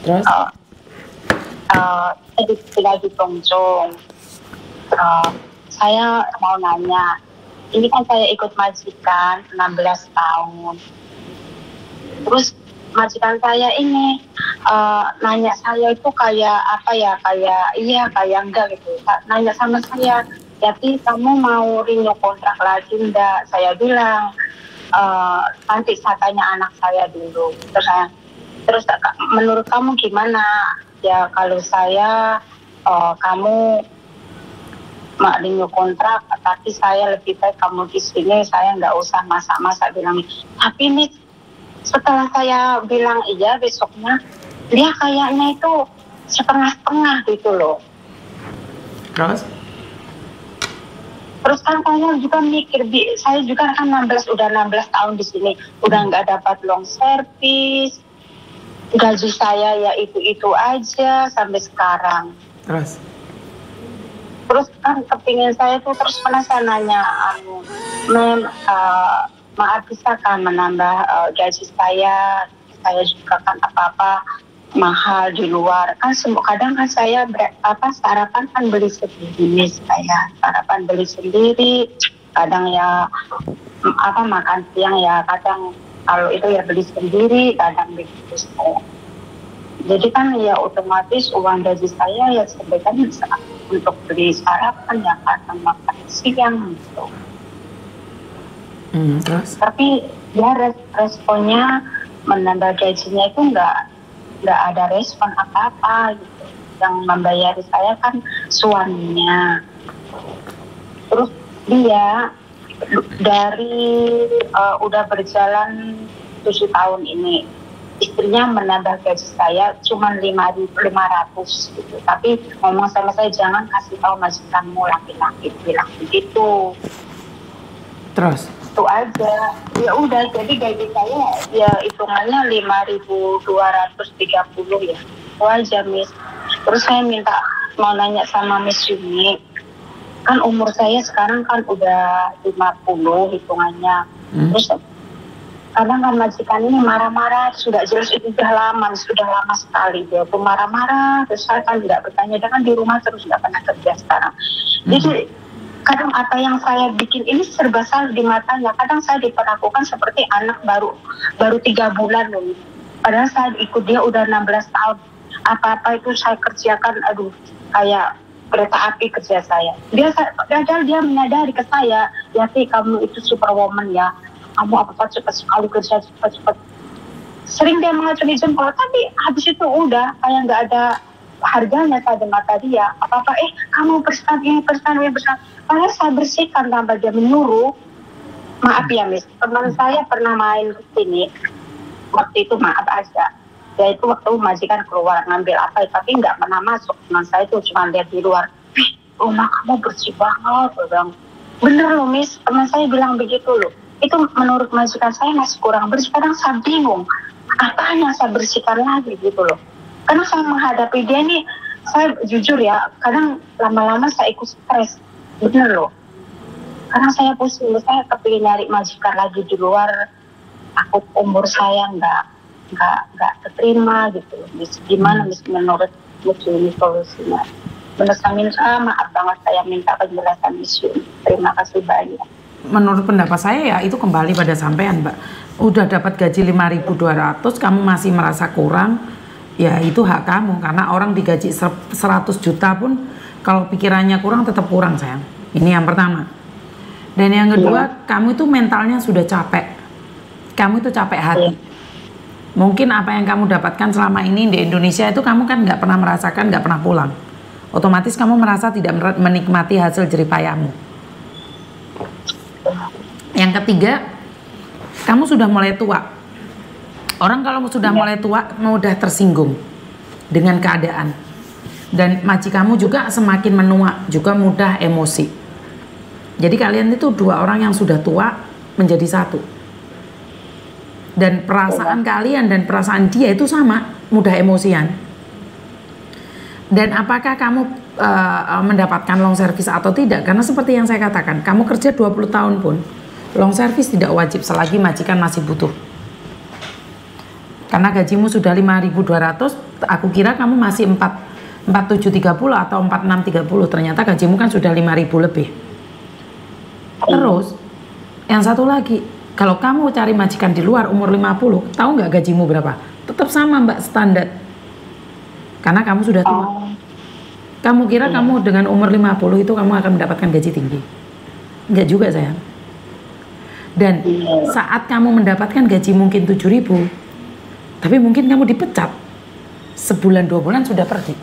Terus? Tadi lagi Tongcong. Saya mau nanya, ini kan saya ikut majikan 16 tahun. Terus majikan saya ini nanya saya itu kayak apa ya, kayak iya kayak enggak gitu. Nanya sama saya, jadi kamu mau renew kontrak lagi enggak? Saya bilang nanti saya tanya anak saya dulu. Terus menurut kamu gimana? Ya kalau saya kamu renew kontrak, tapi saya lebih baik kamu di sini, saya nggak usah masak-masak bilang. Tapi nih setelah saya bilang iya, besoknya dia kayaknya itu setengah-setengah gitu loh. Terus kan saya juga mikir, saya juga kan udah 16 tahun di sini, udah nggak dapat long service, gaji saya ya itu aja sampai sekarang. Terus kan kepingin saya tuh terus penasaran nanya, maaf bisa kan menambah gaji saya juga kan apa-apa mahal di luar kan, kadang kan saya sarapan kan beli sendiri, sarapan beli sendiri, kadang ya makan siang ya kadang kalau itu ya beli sendiri, kadang begitu saya. Jadi kan ya otomatis uang gaji saya ya sebenarnya bisa untuk beli sarapan ya kadang makan siang gitu. Terus? Tapi ya responnya menambah gajinya itu nggak ada respon apa-apa gitu. Yang membayari saya kan suaminya. Terus dia dari udah berjalan 7 tahun ini, istrinya menambah gaji saya cuma 5.500 gitu. Tapi ngomong sama saya, jangan kasih tahu majikanmu laki-laki, bilang begitu. Terus? Itu aja. Ya udah, jadi gaji saya ya hitungannya 5.230 ya. Itu aja, Miss. Terus saya mau nanya sama Miss Yuni, kan umur saya sekarang kan udah 50 hitungannya. Terus kadang kan majikan ini marah-marah, sudah jelas itu sudah lama sekali dia tuh marah-marah. Terus saya kan tidak bertanya, dia kan di rumah terus nggak pernah kerja sekarang. Jadi kadang apa yang saya bikin ini serba salah di matanya. Kadang saya diperlakukan seperti anak baru 3 bulan loh. Padahal saya ikut dia udah 16 tahun. Apa-apa itu saya kerjakan, kayak kereta api kerja saya. Padahal dia menyadari ke saya, ya sih kamu itu superwoman ya. Kamu apa-apa cepat sekali kerja, cepat. Sering dia mengacungi jempol, tapi habis itu udah kayak nggak ada harganya pada mata dia. Apa-apa, kamu bersihkan. Padahal saya bersihkan tanpa dia menyuruh. Maaf ya, Miss. Teman saya pernah main ke sini. Waktu itu maaf aja. Ya itu waktu majikan keluar ngambil apa, tapi nggak pernah masuk. Teman saya itu cuma lihat di luar. Rumah kamu bersih banget, bilang. Bener loh, Miss. Teman saya bilang begitu loh. Itu menurut majikan saya masih kurang bersih. Kadang saya bingung, apa yang saya bersihkan lagi gitu loh. Karena saya menghadapi dia nih, saya jujur ya, kadang lama-lama saya ikut stres. Bener loh. Karena saya pusing, saya kepingin nyari majikan lagi di luar. Takut umur saya nggak terima gitu. Gimana menurut ini solusinya? Menurut saya maaf banget, saya minta penjelasan isu. Terima kasih banyak. Menurut pendapat saya ya itu kembali pada sampean, Mbak. Udah dapat gaji 5.200, kamu masih merasa kurang, ya itu hak kamu. Karena orang digaji 100 juta pun kalau pikirannya kurang tetap kurang, sayang. Ini yang pertama. Dan yang kedua, kamu itu mentalnya sudah capek. Kamu itu capek hati. Mungkin apa yang kamu dapatkan selama ini di Indonesia itu kamu kan nggak pernah merasakan, nggak pernah pulang. Otomatis kamu merasa tidak menikmati hasil jerih payahmu. Yang ketiga, kamu sudah mulai tua. Orang kalau sudah mulai tua mudah tersinggung dengan keadaan. Dan majikanmu juga semakin menua, juga mudah emosi. Jadi kalian itu dua orang yang sudah tua menjadi satu. Dan perasaan kalian dan perasaan dia itu sama, mudah emosian. Dan apakah kamu mendapatkan long service atau tidak? Karena seperti yang saya katakan, kamu kerja 20 tahun pun long service tidak wajib selagi majikan masih butuh. Karena gajimu sudah 5.200, aku kira kamu masih 4730 atau 4630. Ternyata gajimu kan sudah 5.000 lebih. Terus yang satu lagi, kalau kamu cari majikan di luar umur 50, tahu nggak gajimu berapa? Tetap sama Mbak, standar. Karena kamu sudah tua. Kamu kira kamu dengan umur 50 itu kamu akan mendapatkan gaji tinggi? Enggak juga sayang. Dan saat kamu mendapatkan gaji mungkin 7.000, tapi mungkin kamu dipecat, sebulan 2 bulan sudah pergi.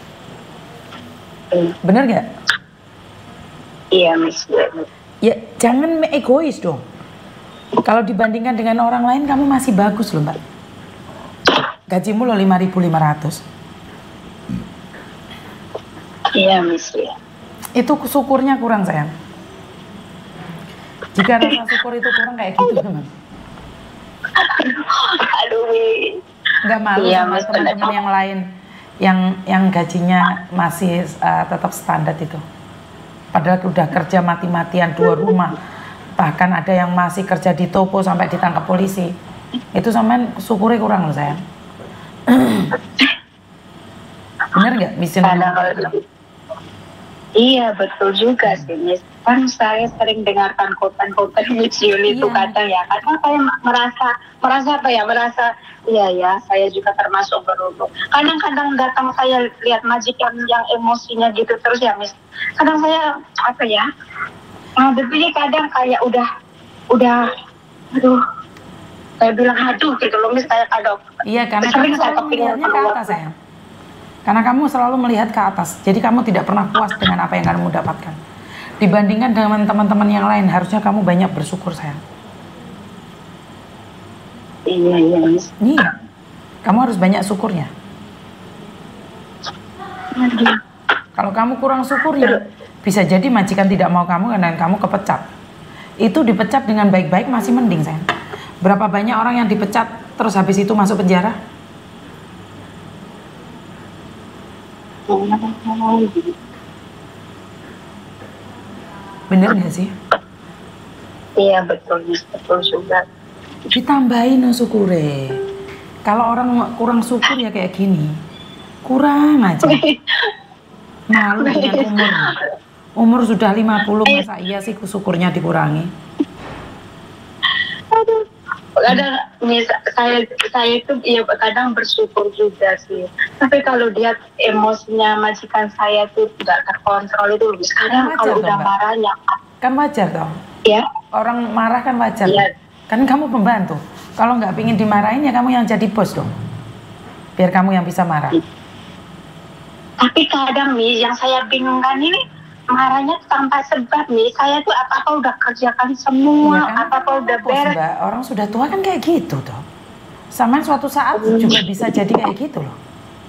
Bener nggak? Iya, Miss. Ya jangan egois dong. Kalau dibandingkan dengan orang lain kamu masih bagus loh Mbak. Gajimu lo 5.500. Iya, Miss. Itu syukurnya kurang sayang. Jika rasa syukur itu kurang kayak gitu teman. Aduh, Miss. Nggak malu Iya, sama Miss, teman-teman yang lain yang gajinya masih tetap standar itu. Padahal udah kerja mati-matian 2 rumah. Bahkan ada yang masih kerja di toko sampai ditangkap polisi. Itu sampean syukurnya kurang loh sayang. Bener nggak Miss? Iya, betul juga sih, Miss. Kan saya sering dengarkan konten-konten Miss Yuli itu kadang ya. Kadang saya merasa iya ya, saya juga termasuk beruntung. Kadang-kadang datang saya lihat majikan yang emosinya gitu terus ya, Miss. Kadang saya berpikir kadang kayak udah aduh, saya bilang aduh gitu loh, Miss, kayak kadang. Iya, karena kamu selalu melihatnya ke atas sayang. Karena kamu selalu melihat ke atas, jadi kamu tidak pernah puas dengan apa yang kamu dapatkan. Dibandingkan dengan teman-teman yang lain, harusnya kamu banyak bersyukur sayang. Iya, Miss. Iya, kamu harus banyak syukurnya. Kalau kamu kurang syukurnya, bisa jadi majikan tidak mau kamu dan kamu kepecat. Itu dipecat dengan baik-baik masih mending sayang. Berapa banyak orang yang dipecat terus habis itu masuk penjara? Bener gak sih? Iya, betul, Miss. Betul juga. Ditambahin no syukure. Kalau orang kurang syukur ya kayak gini, kurang aja. Malu dengan umur. Umur sudah 50, masa iya sih syukurnya dikurangi? Kadang Miss, saya itu ya kadang bersyukur juga sih. Tapi kalau lihat emosinya majikan saya tuh tidak terkontrol itu, sekarang kalau udah marahnya kan wajar dong. Ya. Orang marah kan wajar. Ya. Kan kamu pembantu. Kalau nggak pingin dimarahin ya kamu yang jadi bos dong. Biar kamu yang bisa marah. Tapi kadang nih yang saya bingungkan ini, marahnya tanpa sebab nih. Saya tuh apa-apa udah kerjakan semua, ya, apa-apa udah beres. Mbak, orang sudah tua kan kayak gitu toh. Sama suatu saat juga bisa jadi kayak gitu loh.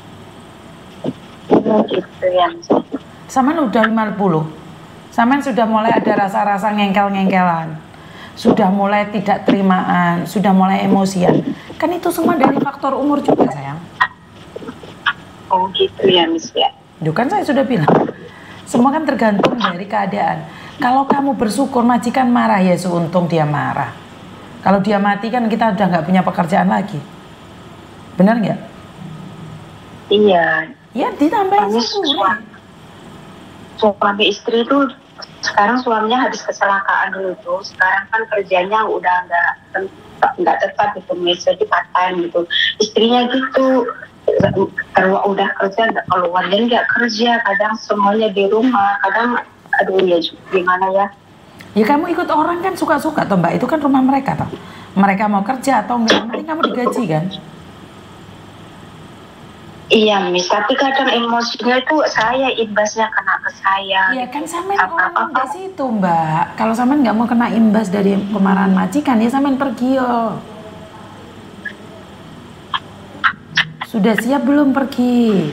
Gitu ya. Saman udah 50. Saman sudah mulai ada rasa-rasa ngengkel-ngengkelan. Sudah mulai tidak terimaan, sudah mulai emosian. Kan itu semua dari faktor umur juga sayang. Oh gitu ya, Miss ya. Duh, kan saya sudah bilang. Semua kan tergantung dari keadaan. Kalau kamu bersyukur majikan marah ya seuntung dia marah. Kalau dia mati kan kita udah nggak punya pekerjaan lagi. Benar nggak? Iya. Ya ditambahin syukur. Suami istri itu sekarang suaminya habis kecelakaan dulu tuh. Sekarang kan kerjanya udah nggak tetap gitu, Miss, jadi part time gitu. Istrinya gitu. Kalau udah kerja nggak keluar, jadi nggak kerja, kadang semuanya di rumah, kadang aduh ya gimana ya. Ya kamu ikut orang kan suka-suka toh Mbak, itu kan rumah mereka toh. Mereka mau kerja atau enggak, nanti kamu digaji kan. Iya, Miss, tapi kadang emosinya itu saya imbasnya kena ke saya. Iya kan, sampean orang di situ Mbak. Kalau sampean nggak mau kena imbas dari kemarahan majikan ya sampean pergi yo. Sudah siap belum pergi?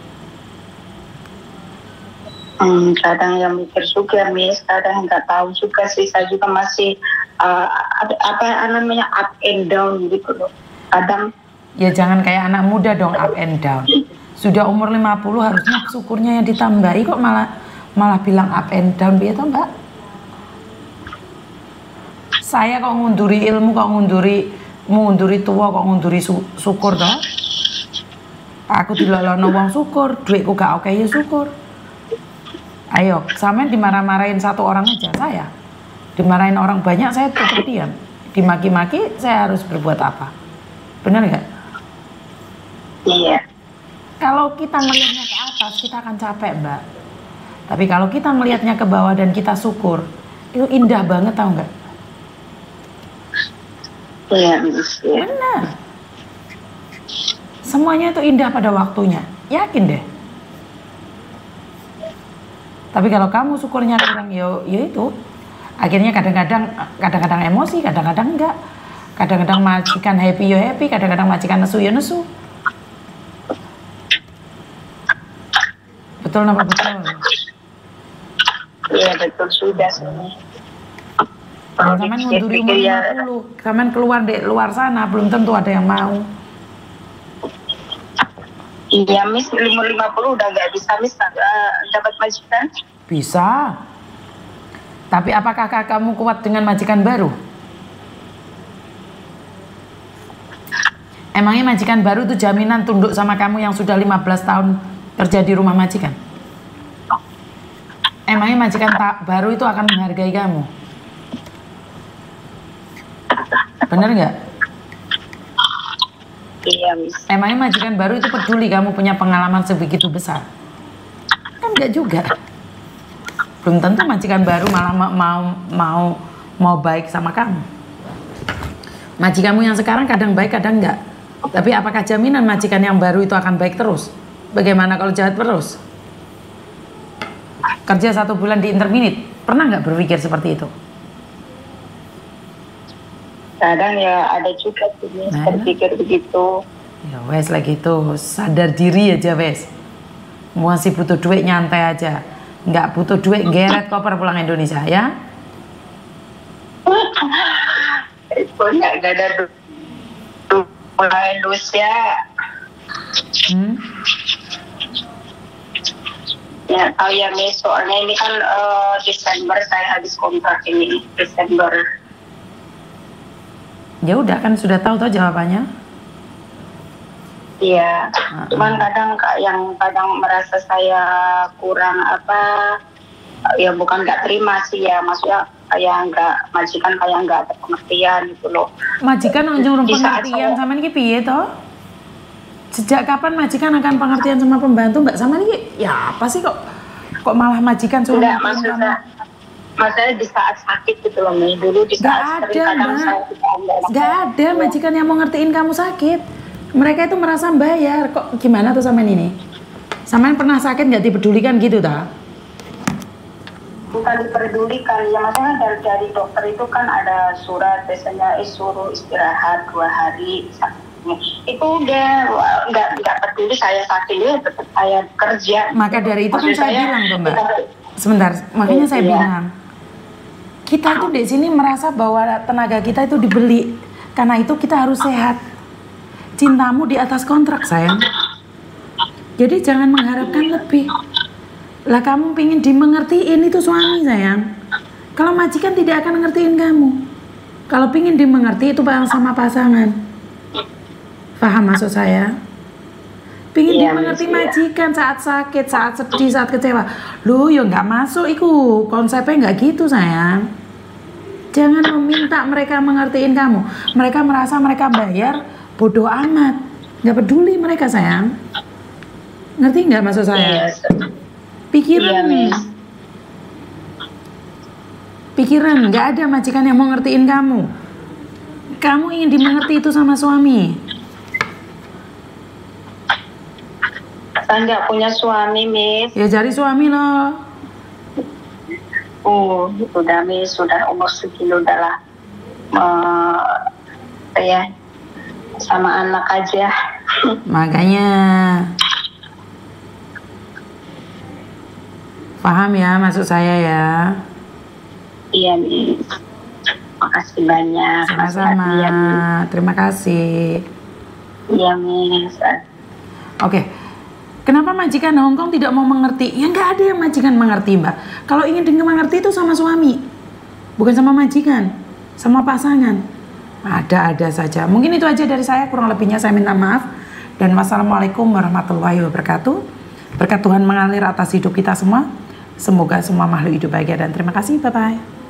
Kadang yang mikir juga, Miss, kadang nggak tahu juga sih. Saya juga masih apa namanya up and down gitu loh. Kadang ya jangan kayak anak muda dong up and down. Sudah umur 50 harusnya syukurnya yang ditambahi, kok malah bilang up and down biar toh Mbak. Saya kok ngunduri ilmu, kok ngunduri ngunduri tua kok ngunduri syukur toh. Aku dilolono wong syukur, duitku gak oke ya syukur. Ayo, sampean dimarah-marahin satu orang aja saya. Dimarahin orang banyak saya tetap diam. Dimaki-maki saya harus berbuat apa? Benar nggak? Iya. Kalau kita melihatnya ke atas kita akan capek, Mbak. Tapi kalau kita melihatnya ke bawah dan kita syukur, itu indah banget, tau nggak? Iya. Benar. Semuanya itu indah pada waktunya, yakin deh. Tapi kalau kamu syukurnya kurang, ya itu. Akhirnya kadang-kadang emosi, kadang-kadang enggak. Kadang-kadang majikan happy ya happy, kadang-kadang majikan nesu ya nesu. Betul apa betul? Iya betul sudah sih. Kalau sampean ngunduri umur 50, sampean keluar di luar sana belum tentu ada yang mau. Iya, Miss, 50 udah nggak bisa, Miss, dapat majikan? Bisa. Tapi apakah kamu kuat dengan majikan baru? Emangnya majikan baru itu jaminan tunduk sama kamu yang sudah 15 tahun kerja di rumah majikan? Emangnya majikan baru itu akan menghargai kamu? Bener nggak? Iya, Miss. Emangnya majikan baru itu peduli kamu punya pengalaman sebegitu besar? Kan enggak juga. Belum tentu majikan baru malah mau baik sama kamu. Majikanmu yang sekarang kadang baik kadang enggak. Tapi apakah jaminan majikan yang baru itu akan baik terus? Bagaimana kalau jahat terus? Kerja 1 bulan di interminit, pernah nggak berpikir seperti itu? Kadang ya ada juga sih, berpikir begitu. Ya wes lagi tuh, sadar diri aja wes. Masih butuh duit nyantai aja. Nggak butuh duit geret koper pulang Indonesia ya. Itu nggak ada mulai Indonesia. Ya tahu ya Miss, soalnya ini kan Desember saya habis kontrak ini Desember. Ya udah kan sudah tahu jawabannya. Iya, cuman kadang kadang merasa saya kurang ya bukan nggak terima sih ya, maksudnya kayak majikan kayak nggak ada pengertian gitu loh. Majikan nyuruh pengertian sama ini piye toh? Sejak kapan majikan akan pengertian sama pembantu mbak sama ini? Ya apa sih kok malah majikan suruh pengertian kamu? Maksudnya di saat sakit gitu loh, dulu di saat kadang saya nggak ada majikan yang mau ngertiin kamu sakit. Mereka itu merasa bayar. Kok gimana tuh sama ini? Sampean pernah sakit nggak dipedulikan gitu ta? Bukan dipedulikan, ya maksudnya dari dokter itu kan ada surat biasanya suruh istirahat 2 hari. Itu udah nggak peduli saya sakit, ya tetap saya kerja. Maka dari itu kan saya bilang tuh mbak. Sebentar, makanya saya bilang. Kita tuh di sini merasa bahwa tenaga kita itu dibeli. Karena itu kita harus sehat. Cintamu di atas kontrak sayang. Jadi jangan mengharapkan lebih. Lah kamu pingin dimengertiin itu suami sayang. Kalau majikan tidak akan ngertiin kamu. Kalau pingin dimengerti itu sama pasangan. Paham maksud saya? Pingin dimengerti majikan saat sakit, saat sedih, saat kecewa. Loh ya nggak masuk iku. Konsepnya nggak gitu sayang. Jangan meminta mereka mengertiin kamu. Mereka merasa mereka bayar, bodoh amat. Nggak peduli mereka sayang. Ngerti nggak maksud saya? Pikiran. Pikiran, nggak ada majikan yang mau ngertiin kamu. Kamu ingin dimengerti itu sama suami. Saya nggak punya suami, Miss. Ya cari suami loh. Udah Miss, sudah umur segini udahlah. Ya, sama anak aja. Makanya. Paham ya maksud saya ya? Iya, Miss. Makasih banyak. Sama-sama. Terima kasih. Iya, Miss. Oke. Kenapa majikan Hongkong tidak mau mengerti? Ya nggak ada yang majikan mengerti mbak. Kalau ingin mengerti itu sama suami. Bukan sama majikan. Sama pasangan. Ada-ada saja. Mungkin itu aja dari saya, kurang lebihnya saya minta maaf. Dan wassalamualaikum warahmatullahi wabarakatuh. Berkat Tuhan mengalir atas hidup kita semua. Semoga semua makhluk hidup bahagia dan terima kasih. Bye-bye.